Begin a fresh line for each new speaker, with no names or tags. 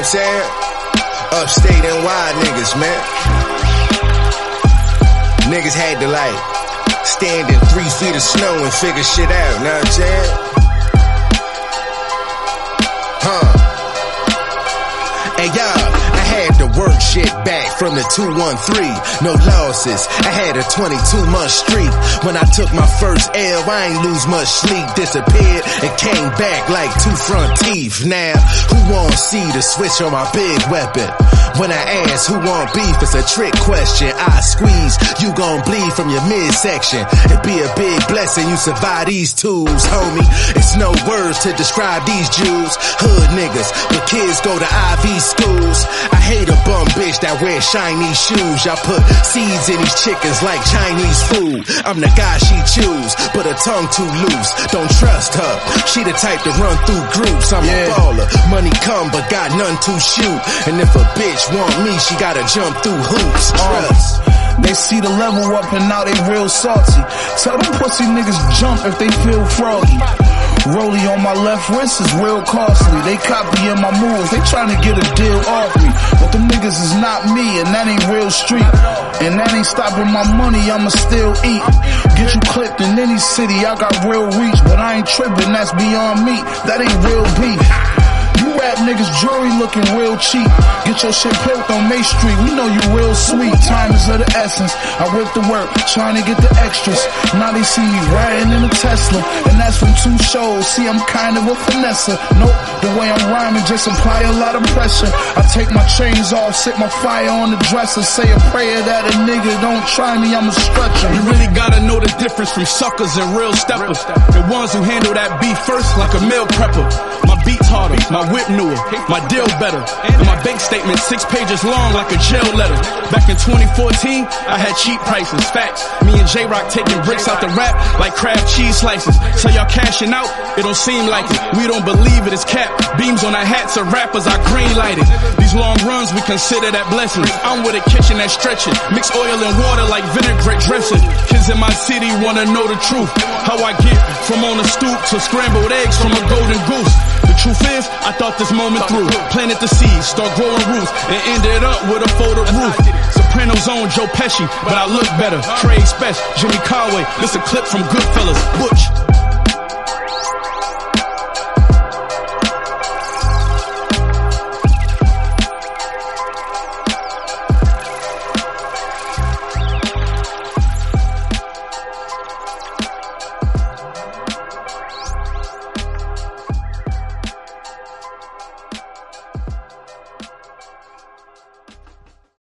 I'm saying? Upstate NY niggas, man. Niggas had to like stand in 3 feet of snow and figure shit out, know what I'm saying? Hey y'all, I had to work shit back from the 213, no losses. I had a 22-month streak. When I took my first L, I ain't lose much sleep. Disappeared and came back like 2 front teeth. Now, who want see the switch on my big weapon? When I ask who want beef, it's a trick question. I squeeze, you gon' bleed from your midsection. It'd be a big blessing you survive these tools, homie. It's no words to describe these Jews. Hood niggas, but kids go to IV schools. I hate a bum bitch that wears shiny shoes. Y'all put seeds in these chickens like Chinese food. I'm the guy she choose, but her tongue too loose. Don't trust her, she the type to run through groups. I'm a baller, money come but got none to shoot. And if a bitch want me, she gotta jump through hoops. Trust.
They see the level up and now they real salty. Tell them pussy niggas jump if they feel froggy. Rollie on my left wrist is real costly. They copying my moves, they trying to get a deal off me. But them niggas is not me, and that ain't real street. And that ain't stopping my money, I'ma still eat. Get you clipped in any city, I got real reach. But I ain't tripping, that's beyond me. That ain't real beef. You rap niggas jewelry looking real cheap. Get your shit pimped on May Street, we know you real sweet. Time is of the essence, I whip the work, trying to get the extras. Now they see me riding in a Tesla, and that's from 2 shows. See, I'm kind of a finesse. Nope, the way I'm rhyming just apply a lot of pressure. I take my chains off, sit my fire on the dresser, say a prayer that a nigga don't try me, I'm a stretcher.
You really gotta know the difference from suckers and real steppers. The ones who handle that beef first like a meal prepper. My beats harder, my whip newer, my deal better, and my bank statement 6 pages long like a jail letter. Back in 2014, I had cheap prices, facts. Me and J-Rock taking bricks out the rap like crab cheese slices. So y'all cashing out, it don't seem like it. We don't believe it, it's cap. Beams on our hats of rappers, I green lighted. These long runs, we consider that blessing. I'm with a kitchen that's stretching, mix oil and water like vinaigrette dressing. Kids in my city wanna know the truth, how I get from on the stoop to scrambled eggs from a golden goose. The truth is, I thought this moment through, planted the seeds, start growing roots, and ended up with a folded roof. Soprano's own Joe Pesci, but I look better. Trey Spesh, Jimmy Conway, this a clip from Goodfellas, Butch.